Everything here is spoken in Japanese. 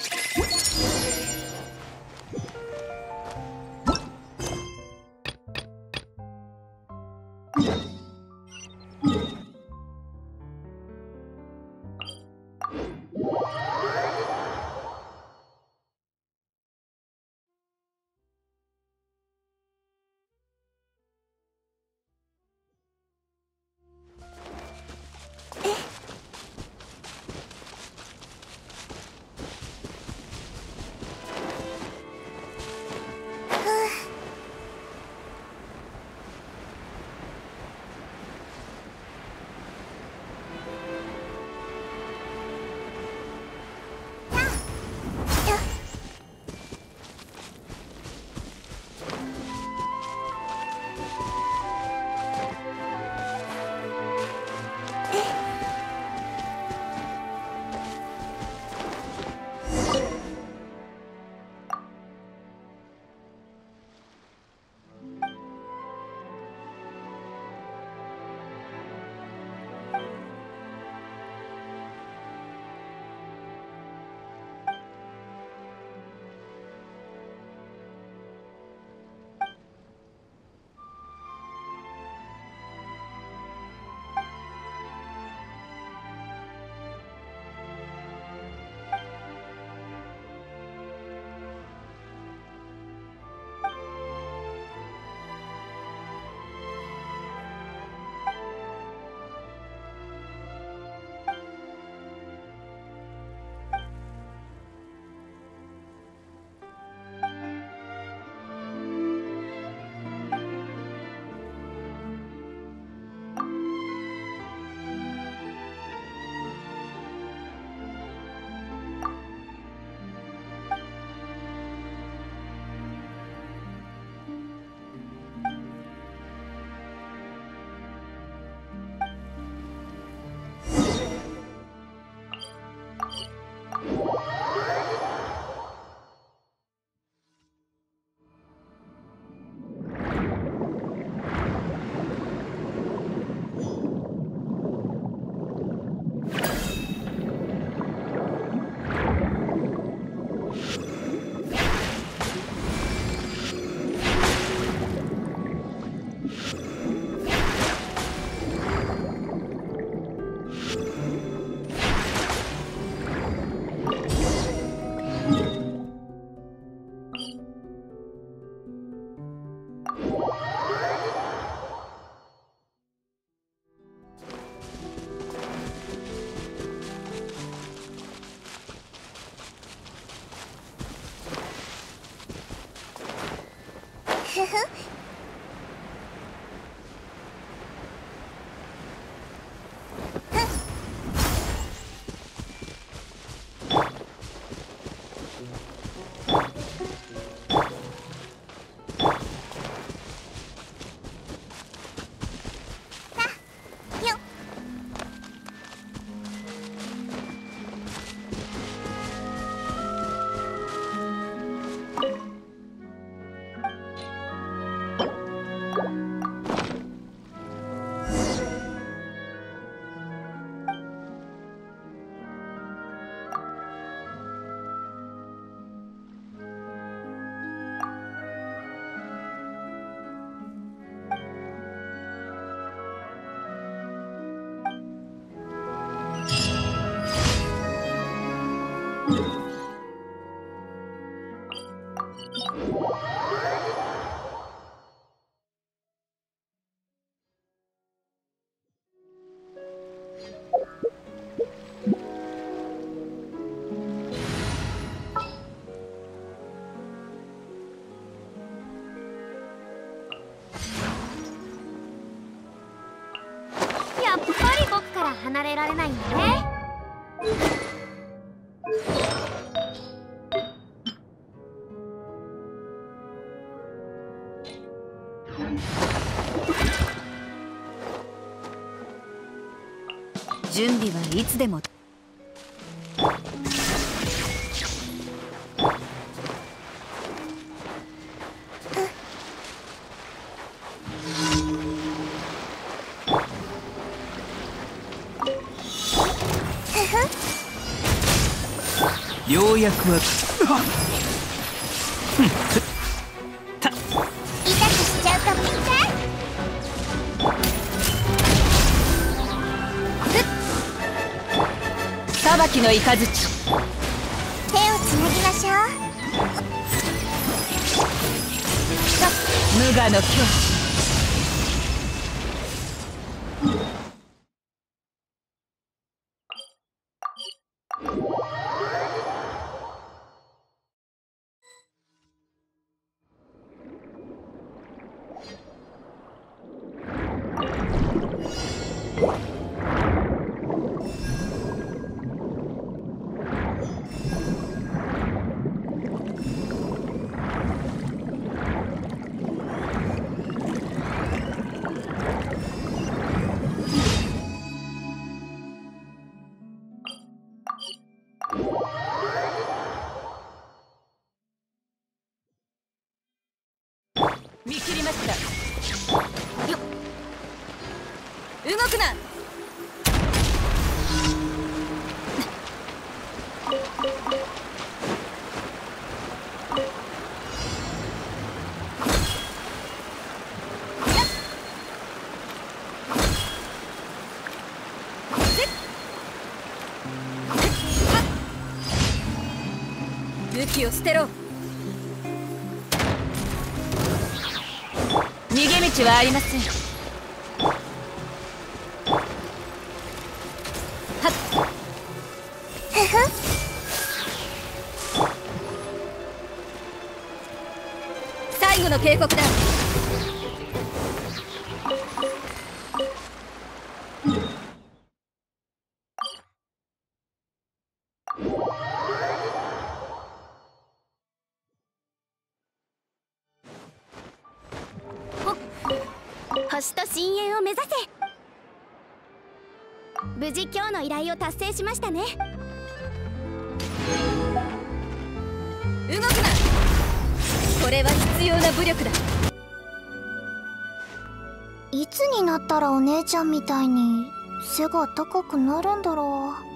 ふふ。 やっぱり僕から離れられないんだね。 準備はいつでも。 ふふ。 ようやくは痛くしちゃうかもね。 裁きの雷。 手をつなぎましょう。 無我の境地。見切りました。よっ、動くな。武器を捨てろ。逃げ道はありません。はっ。最後の警告だ。 星と深淵を目指せ。無事今日の依頼を達成しましたね。 動くな。これは必要な武力だ。 いつになったらお姉ちゃんみたいに背が高くなるんだろう。